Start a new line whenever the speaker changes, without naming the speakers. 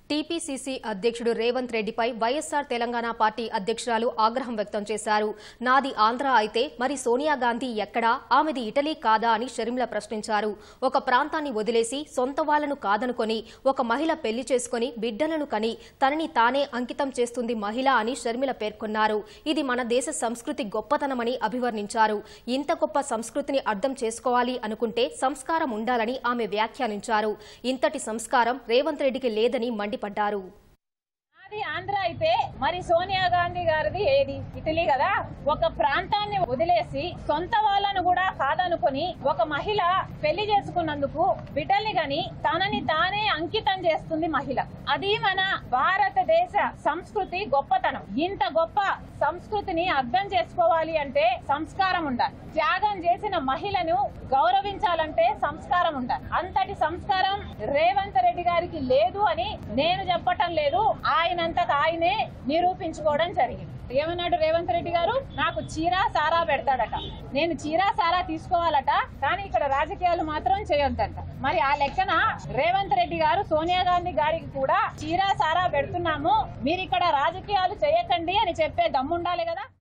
TPCC అధ్యక్షుడు రేవంత్ రెడ్డిపై YSR Telangana party అధ్యక్షురాలు ఆగ్రహం వ్యక్తం చేశారు. నాది ఆంధ్ర అయితే మరి సోనియా గాంధీ ఎక్కడా, ఆమెది ఇటలీ కాదా అని షర్మిల ప్రశ్నించారు. ఒక ప్రాంతాన్ని వదిలేసి సొంత వాళ్లను కాదనుకొని ఒక మహిళ పెళ్లి చేసుకుని బిడ్డలను కని తనని తానే అంకితం చేస్తుంది మహిళ అని షర్మిల పేర్కొన్నారు. ఇది మన దేశ సంస్కృతి గొప్పతనమని అభివర్ణించారు. ఇంత గొప్ప సంస్కృతిని అర్థం చేసుకోవాలి అనుకుంటే సంస్కారం ఉండాలని ఆమె వ్యాఖ్యానించారు. ఇంతటి సంస్కారం రేవంత్ రెడ్డికి లేదని మండిపడ్డారు.
అది ఆంధ్ర అయితే మరి సోనియా గాంధీ గారిది ఏది? ఇటలీ కదా. ఒక ప్రాంతాన్ని వదిలేసి సొంత వాళ్ళను కూడా కాదనుకొని ఒక మహిళ పెళ్లి చేసుకున్నందుకు బిడ్డల్ని గని తనని తానే అంకితం చేస్తుంది మహిళ. అది మన భారతదేశ సంస్కృతి గొప్పతనం. ఇంత గొప్ప సంస్కృతిని అర్థం చేసుకోవాలి అంటే సంస్కారం ఉండాలి. త్యాగం చేసిన మహిళను గౌరవించాలంటే సంస్కారం ఉండాలి. అంతటి సంస్కారం రేవంత్ రెడ్డి గారికి లేదు అని నేను చెప్పటం లేదు, ఆయనంతటా ఆయనే నిరూపించుకోవడం జరిగింది. ఏమన్నాడు రేవంత్ రెడ్డి గారు? నాకు చీరా సారా పెడతాడట, నేను చీరా సారా తీసుకోవాలట, కానీ ఇక్కడ రాజకీయాలు మాత్రం చేయొద్దంట. మరి ఆ లెక్కన రేవంత్ రెడ్డి గారు సోనియా గాంధీ గారికి కూడా చీరా సారా పెడుతున్నాము, మీరు ఇక్కడ రాజకీయాలు చేయకండి అని చెప్పే దమ్ముండాలి కదా.